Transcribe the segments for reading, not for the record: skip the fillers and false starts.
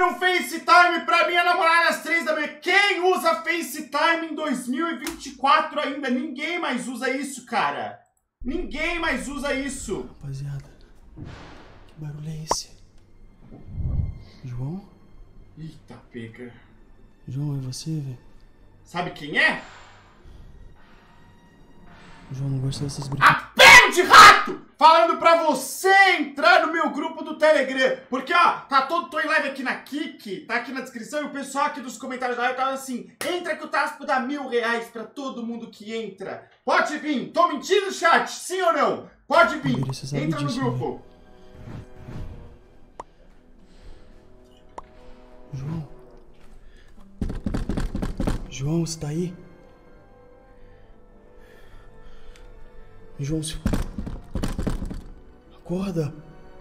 mandando FaceTime pra minha namorada às 3 da manhã. Quem usa FaceTime em 2024 ainda? Ninguém mais usa isso, cara. Ninguém mais usa isso. Rapaziada, que barulho é esse? João? Eita, pega. João, é você, velho? Sabe quem é? João, não gosto dessas brincadeiras. Apelo de rato! Falando pra você entrar no meu grupo do Telegram. Porque, ó, tô em live aqui na Kik, tá aqui na descrição, e o pessoal aqui dos comentários da live tava assim: entra que o Taspo dá R$1000 pra todo mundo que entra. Pode vir. Tô mentindo, chat? Sim ou não? Pode vir. Entra no grupo. João? João, você tá aí? João, acorda!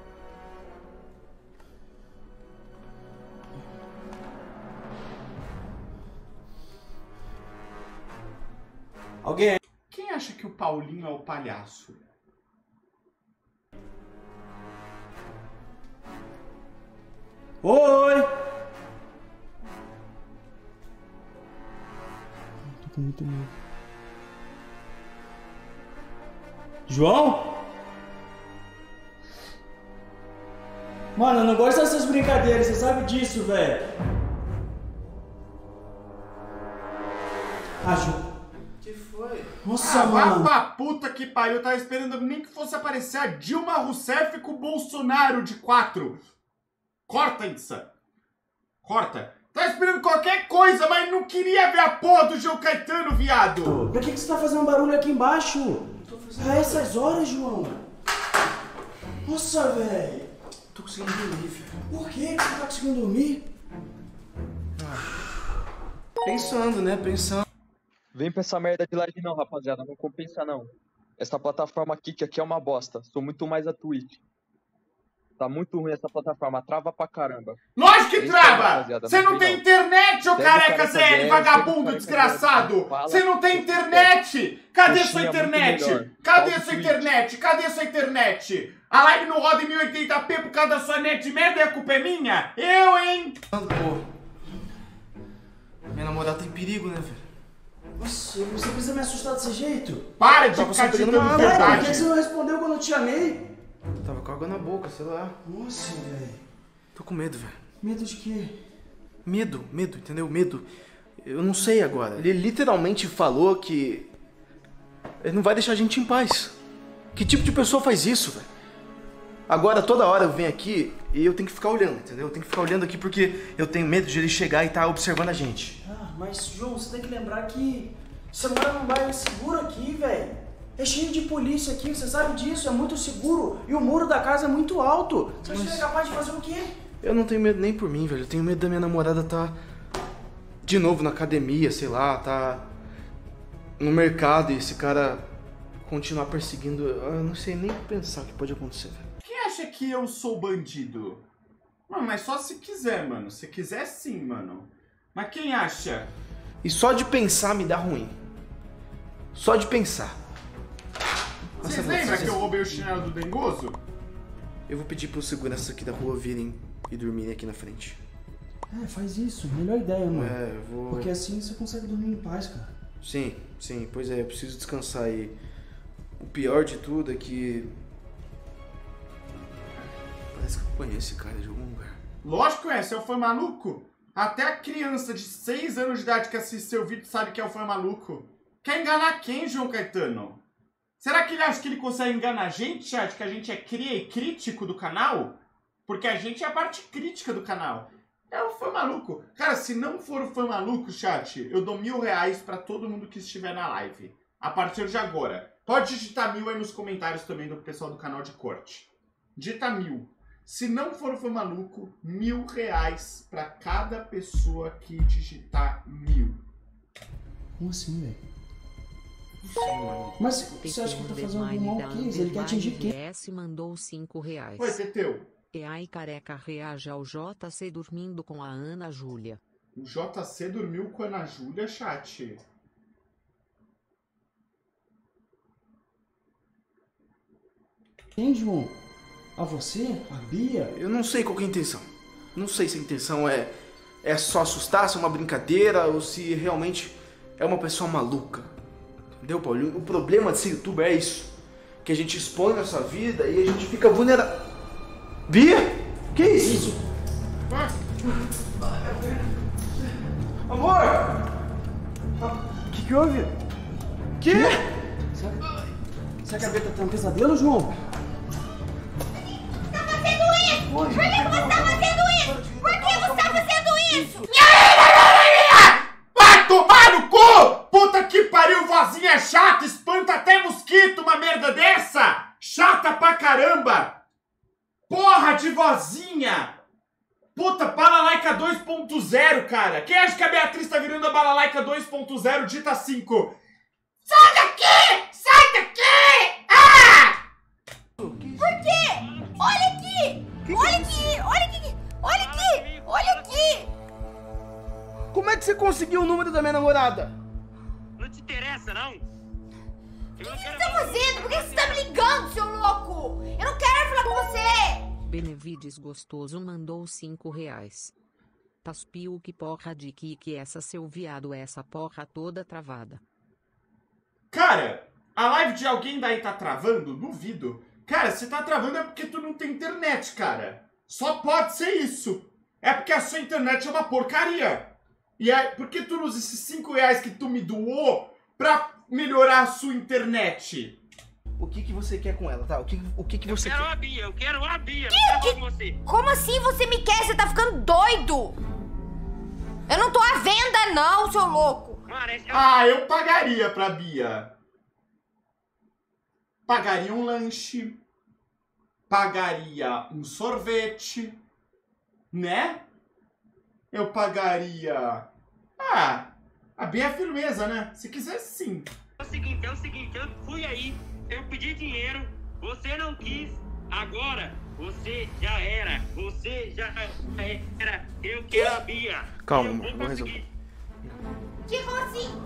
Alguém? Quem acha que o Paulinho é o palhaço? Oi! Tô com muito medo. João? Mano, eu não gosto dessas brincadeiras, você sabe disso, velho. Ah, João. Que foi? Nossa, mano. Vá pra puta que pariu. Eu tava esperando nem que fosse aparecer a Dilma Rousseff com o Bolsonaro de 4. Corta isso. Corta. Tava esperando qualquer coisa, mas não queria ver a porra do João Caetano, viado. Pra que você tá fazendo barulho aqui embaixo? A essas horas, João? Nossa, velho. Tô conseguindo dormir, velho. Por que você não tá conseguindo dormir? Pensando, né? Pensando. Vem pra essa merda de live não, rapaziada. Não compensa não. Essa plataforma Kik aqui é uma bosta. Sou muito mais a Twitch. Tá muito ruim essa plataforma. Trava pra caramba. Lógico que É isso aí, trava! rapaziada. Você não tem internet, ô Deve careca careca ZL, velho, vagabundo careca desgraçado! velho, fala, Você não tem você internet! Cadê Coxinha sua muito internet? melhor. Cadê Salve sua Twitch. internet? Cadê sua internet? A live não roda em 1080p por causa da sua net de merda e a culpa é minha? Eu, hein? Pô, minha namorada tá em perigo, né, velho? Nossa, você precisa me assustar desse jeito? Para de Tava ficar só pegando ditando uma Por que verdade! você não respondeu quando eu te chamei? Tava com água na boca, sei lá. Nossa, velho. Tô com medo, velho. Medo de quê? Medo, entendeu? Medo. Eu não sei agora. Ele literalmente falou que ele não vai deixar a gente em paz. Que tipo de pessoa faz isso, velho? Agora, toda hora eu venho aqui e eu tenho que ficar olhando, entendeu? Eu tenho que ficar olhando aqui porque eu tenho medo de ele chegar e tá observando a gente. Ah, mas, João, você tem que lembrar que você mora num bairro seguro aqui, velho. É cheio de polícia aqui, você sabe disso, é muito seguro. E o muro da casa é muito alto. Você acha que ele é capaz de fazer o quê? Eu não tenho medo nem por mim, velho. Eu tenho medo da minha namorada tá de novo na academia, sei lá, tá no mercado e esse cara continuar perseguindo. Eu não sei nem pensar o que pode acontecer, velho. Quem acha que eu sou bandido? Mano, mas só se quiser, mano. Se quiser, sim, mano. Mas quem acha? E só de pensar me dá ruim. Só de pensar. Vocês lembram que eu roubei o chinelo do Dengoso? Eu vou pedir pros seguranças aqui da rua virem e dormirem aqui na frente. É, faz isso. Melhor ideia, mano. É, eu vou... Porque assim você consegue dormir em paz, cara. Sim, pois é, eu preciso descansar e o pior de tudo é que... Parece que eu conheço esse cara de algum lugar. Lógico que conhece, é o Fã Maluco. Até a criança de 6 anos de idade que assiste seu vídeo sabe que é o Fã Maluco. Quer enganar quem, João Caetano? Será que ele acha que ele consegue enganar a gente, chat? Que a gente é cria e crítico do canal? Porque a gente é a parte crítica do canal. É o Fã Maluco. Cara, se não for o Fã Maluco, chat, eu dou R$1000 pra todo mundo que estiver na live. A partir de agora. Pode digitar 1000 aí nos comentários também do pessoal do canal de corte. Digita 1000. Se não for o Fã Maluco, R$1000 pra cada pessoa que digitar 1000. Como assim, velho? Sim, mano. Mas você acha que eu tô fazendo algum mal que ele quer atingir quem? S mandou R$5. Oi, Teteu. E aí, careca, reage ao JC dormindo com a Ana Júlia. O JC dormiu com a Ana Júlia, chat. Quem, João? A você? A Bia? Eu não sei qual que é a intenção. Não sei se a intenção é só assustar, se é uma brincadeira ou se realmente é uma pessoa maluca. Entendeu, Paulinho? O problema de ser youtuber é isso. Que a gente expõe nossa vida e a gente fica vulnerável. Bia? Que isso? Amor! O que houve? Que? Será que a Bia tá tendo um pesadelo, João? Por que você tá fazendo isso? Por que você tá fazendo isso? Vai tomar no cu! Puta que pariu, vozinha chata, espanta até mosquito uma merda dessa! Chata pra caramba! Porra de vozinha! Puta, Balalaica 2.0, cara! Quem acha que a Beatriz tá virando a Balalaica 2.0 dita 5? Sai daqui! Sai daqui! Ah! Por quê? Olha aqui! Olha aqui! Olha aqui! Olha aqui! Olha aqui! Como é que você conseguiu o número da minha namorada? Não te interessa, não? O que você tá fazendo? Por que você tá me ligando, seu louco? Eu não quero falar com você! Benevides Gostoso mandou R$5. Taspiu que porra de que essa seu viado, essa porra toda travada. Cara, a live de alguém daí tá travando? Duvido. Cara, se tá travando é porque tu não tem internet, cara. Só pode ser isso. É porque a sua internet é uma porcaria. E é porque tu usa esses R$5 que tu me doou pra melhorar a sua internet. O que você quer com ela, tá? O que você quer? Eu quero a Bia, eu quero você. Como assim você me quer? Você tá ficando doido? Eu não tô à venda, não, seu louco! Mano, Ah, eu pagaria pra Bia. Pagaria um lanche. Pagaria um sorvete. Né? Eu pagaria... Ah, a Bia é firmeza, né? Se quiser, sim. É o seguinte, eu fui aí, eu pedi dinheiro, você não quis, agora você já era, eu quero a Bia. Calma, eu amor, vou resolver. Como assim?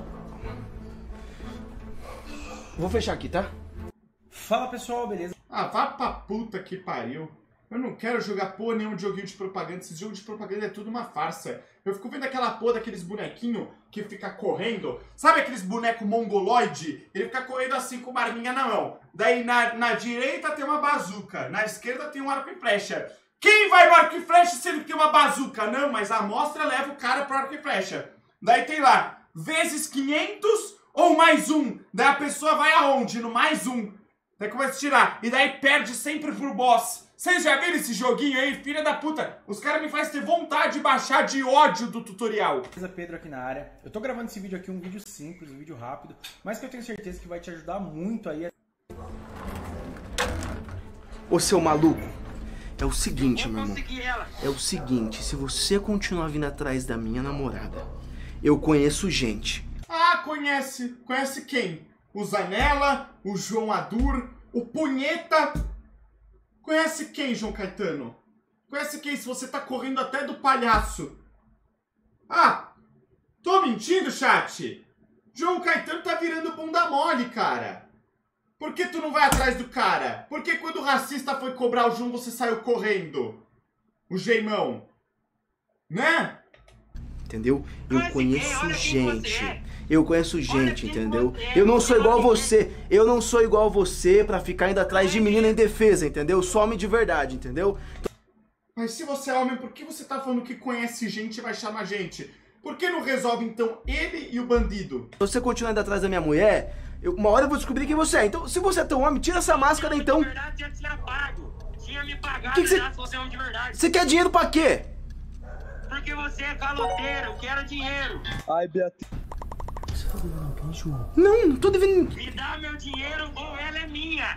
Vou fechar aqui, tá? Fala, pessoal, beleza? Ah, vá pra puta que pariu. Eu não quero jogar porra nenhum de joguinho de propaganda. Esse jogo de propaganda é tudo uma farsa. Eu fico vendo aquela porra daqueles bonequinhos que fica correndo. Sabe aqueles bonecos mongoloide? Ele fica correndo assim com uma arminha na mão. Daí na direita tem uma bazuca. Na esquerda tem um arco e flecha. Quem vai no arco e flecha se ele tem uma bazuca? Não, mas a amostra leva o cara pro arco e flecha. Daí tem lá, vezes 500 ou mais um. Daí a pessoa vai aonde? No mais um. Daí começa a tirar. E daí perde sempre pro boss. Vocês já viram esse joguinho aí? Filha da puta. Os caras me fazem ter vontade de baixar de ódio do tutorial. Beleza, Pedro aqui na área. Eu tô gravando esse vídeo aqui, um vídeo simples, um vídeo rápido, mas que eu tenho certeza que vai te ajudar muito aí. Ô, seu maluco. É o seguinte, meu irmão. Consegui ela. É o seguinte, se você continuar vindo atrás da minha namorada, eu conheço gente. Ah, conhece. Conhece quem? O Zanella, o João Adur, o Punheta. Conhece quem, João Caetano? Conhece quem se você tá correndo até do palhaço? Ah, tô mentindo, chat? João Caetano tá virando bunda mole, cara. Por que tu não vai atrás do cara? Por que quando o racista foi cobrar o João você saiu correndo? O Geimão. Né? Entendeu? Eu conheço gente. Eu conheço gente, quem entendeu? você é. Eu não sou igual a você. Eu não sou igual a você pra ficar indo atrás de menina em defesa, entendeu? Eu sou homem de verdade, entendeu? Mas se você é homem, por que você tá falando que conhece gente e vai chamar gente? Por que não resolve, então, ele e o bandido? Se você continuar indo atrás da minha mulher, uma hora eu vou descobrir quem você é. Então, se você é tão homem, tira essa máscara, então. De verdade, tinha te pago. Tinha me pagado, Que você- se você é homem de verdade. Você quer dinheiro pra quê? Porque você é caloteiro, eu quero dinheiro. Ai, Beatriz. Não, não tô devendo. Me dá meu dinheiro ou ela é minha.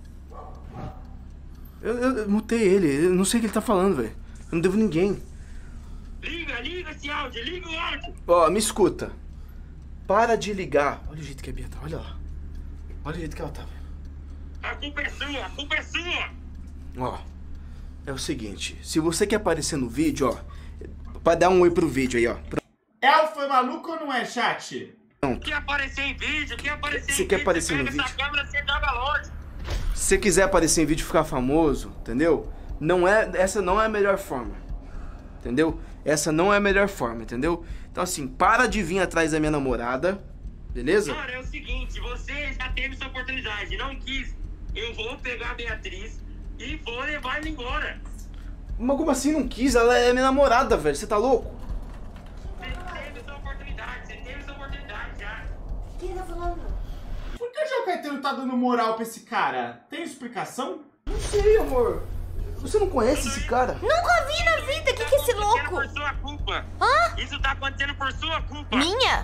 Eu mutei ele, eu não sei o que ele tá falando, velho. Eu não devo ninguém. Liga esse áudio, liga o áudio. Ó, me escuta. Para de ligar. Olha o jeito que a Bia tá, olha lá. Olha o jeito que ela tá, velho. A culpa é sua, a culpa é sua. Ó, é o seguinte, se você quer aparecer no vídeo, ó, pra dar um oi pro vídeo aí, ó. É o Foi Maluco ou não é, chat? Quer aparecer em vídeo, quer aparecer Você em quer vídeo, aparecer no pega essa vídeo? câmera, você joga longe. Se você quiser aparecer em vídeo e ficar famoso, entendeu? Essa não é a melhor forma. entendeu? Essa não é a melhor forma, entendeu? Então assim, para de vir atrás da minha namorada, beleza? Cara, é o seguinte, você já teve sua oportunidade, não quis. Eu vou pegar a Beatriz e vou levar ela embora. Mas como assim não quis? Ela é minha namorada, velho, você tá louco? Você teve sua oportunidade já. O que ele tá falando? Por que o João Caetano tá dando moral pra esse cara? Tem explicação? Não sei, amor. Você não conhece esse cara? Nunca vi na vida. O que é esse louco? Por sua culpa. Hã? Isso tá acontecendo por sua culpa. Minha?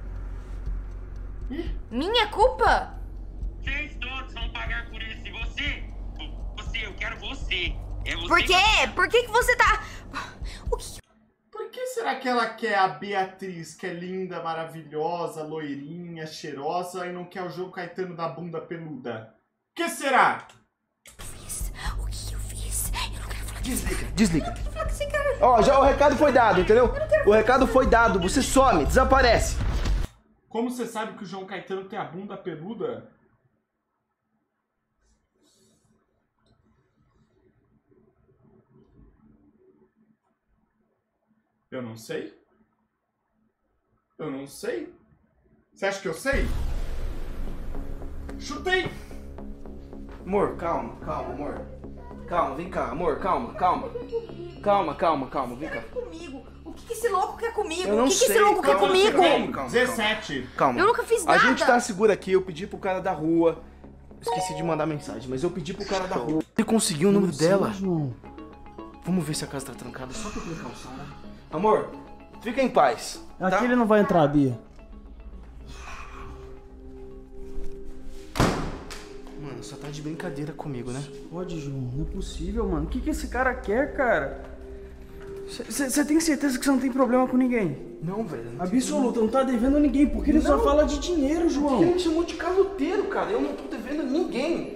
Minha culpa? Vocês todos vão pagar por isso. E você, eu quero você. É você. Por quê? Por que você tá... O que... Por que será que ela quer a Beatriz, que é linda, maravilhosa, loirinha, cheirosa, e não quer o João Caetano da bunda peluda? O que será? O que eu fiz? Eu não quero falar que Desliga. falar com esse cara. Ó, já o recado foi dado, entendeu? O recado foi dado, você some, desaparece. Como você sabe que o João Caetano tem a bunda peluda? Eu não sei. Eu não sei. Você acha que eu sei? Chutei! Amor, calma, amor. Calma, vem cá, amor, calma. Calma, vem cá. Comigo. O que esse louco quer comigo? Eu não o que sei, esse louco quer calma, comigo? calma. 17. Calma. Eu nunca fiz A nada. gente tá seguro aqui, eu pedi pro cara da rua. Esqueci de mandar mensagem, mas eu pedi pro cara da rua. Ele conseguiu o número dela. João. Vamos ver se a casa tá trancada, só pra precaução, né? Amor, fica em paz. Aqui Tá? ele não vai entrar, Bia. Mano, só tá de brincadeira comigo, né? Pode, João. Não é possível, mano. O que esse cara quer, cara? Você tem certeza que você não tem problema com ninguém? Não, velho. Não Absoluto, não tá devendo a ninguém, porque ele só Não. fala de dinheiro, João. Ele me chamou de caloteiro, cara. Eu não tô devendo a ninguém.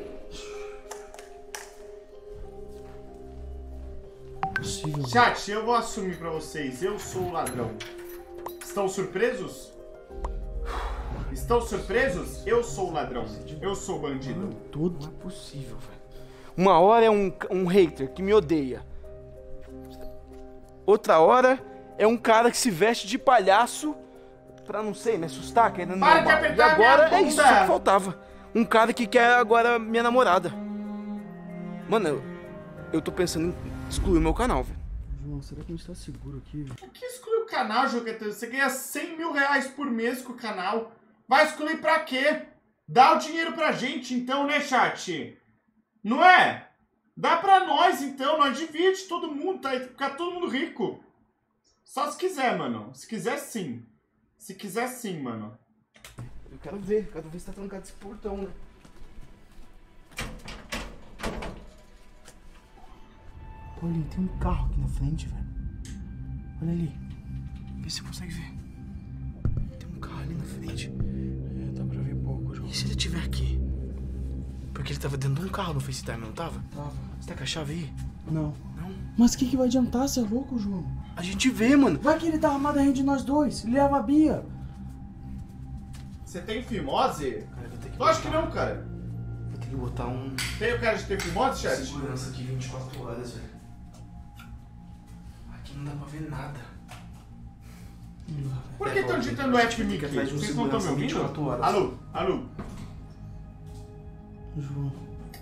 Possível. Chat, eu vou assumir pra vocês. Eu sou o ladrão. Estão surpresos? Estão surpresos? Eu sou o ladrão. Eu sou o bandido. Tudo. Não é possível, velho. Uma hora é um hater que me odeia. Outra hora é um cara que se veste de palhaço pra, não sei, me assustar, querendo me Para de roubar. apertar E agora minha é isso, bunda. só que faltava. Um cara que quer agora minha namorada. Mano, eu tô pensando em excluir meu canal, velho. João, será que a gente tá seguro aqui, velho? Por que excluir o canal, João Caetano? Você ganha 100 mil reais por mês com o canal. Vai excluir pra quê? Dá o dinheiro pra gente então, né, chat? Não é? Dá pra nós então, nós divide todo mundo, tá? Ficar todo mundo rico. Só se quiser, mano. Se quiser, sim. Se quiser, sim, mano. Eu quero ver se tá trancado esse portão, né? Paulinho, tem um carro aqui na frente, velho. Olha ali. Vê se você consegue ver. Tem um carro ali na frente. É, dá pra ver pouco, João. E se ele estiver aqui? Porque ele tava dentro de um carro no FaceTime, não tava? Tava. Você tá com a chave aí? Não. Não? Mas o que vai adiantar, você é louco, João? A gente vê, mano. Vai que ele tá armado a de nós dois. Ele leva a Bia. Você tem fimose? Cara, eu vou ter que Lógico que não, cara. Vou ter que botar um Tem o cara de ter fimose, chat? segurança aqui 24 horas, velho. Aqui não dá pra ver nada. Por que estão digitando F Mickey? atrás de um Vocês não estão me segurança ouvindo? 24 horas. Alô? Alô? João.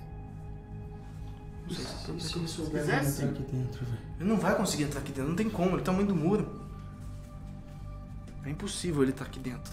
Não sei se Se ele souber, quiser, vai sim. entrar aqui dentro, velho. ele não vai conseguir entrar aqui dentro, não tem como, ele é o tamanho do muro. É impossível ele estar aqui dentro.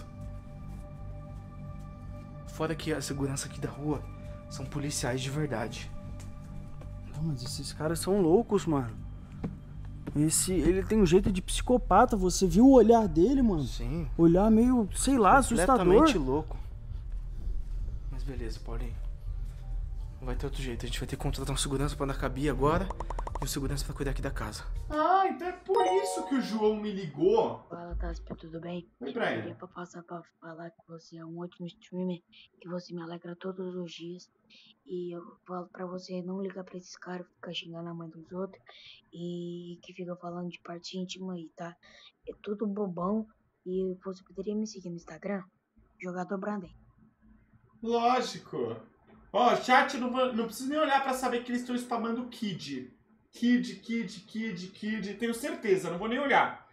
Fora que a segurança aqui da rua são policiais de verdade. Não, mas esses caras são loucos, mano. Ele tem um jeito de psicopata. Você viu o olhar dele, mano? Sim. Olhar meio, sei lá, assustador. Completamente louco. Mas beleza, Paulinho. Não vai ter outro jeito. A gente vai ter que contratar um segurança pra andar com a Bia agora e um segurança pra cuidar aqui da casa. Ah, então é por isso que o João me ligou. Fala, Taspa, tudo bem? Oi, Eu Brian. queria passar pra falar que você é um ótimo streamer, que você me alegra todos os dias. E eu falo pra você não ligar pra esses caras, ficar xingando a mãe dos outros e que fica falando de parte íntima aí, tá? É tudo bobão. E você poderia me seguir no Instagram? Jogador Brandem. Lógico. Ó, chat, não precisa nem olhar pra saber que eles estão spamando o Kid. Kid. Tenho certeza, não vou nem olhar.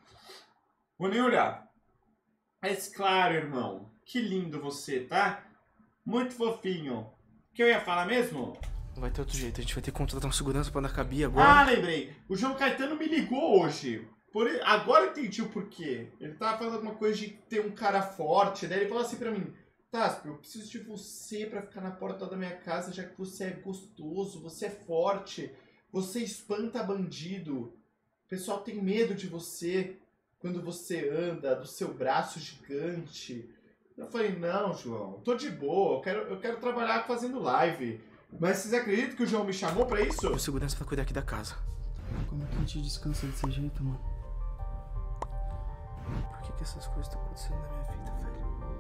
Mas claro, irmão. Que lindo você, tá? Muito fofinho. O que eu ia falar mesmo? Não vai ter outro jeito, a gente vai ter que contratar um segurança pra andar cabia agora. Ah, lembrei. O João Caetano me ligou hoje. Agora eu entendi o porquê. Ele tava falando alguma coisa de ter um cara forte. Daí ele falou assim pra mim: Tasco, eu preciso de você pra ficar na porta da minha casa, já que você é gostoso, você é forte, você espanta bandido. O pessoal tem medo de você quando você anda, do seu braço gigante. Eu falei: não, João, tô de boa, eu quero trabalhar fazendo live. Mas vocês acreditam que o João me chamou pra isso? O segurança vai cuidar aqui da casa. Como é que a gente descansa desse jeito, mano? Por que essas coisas estão acontecendo na minha vida, velho?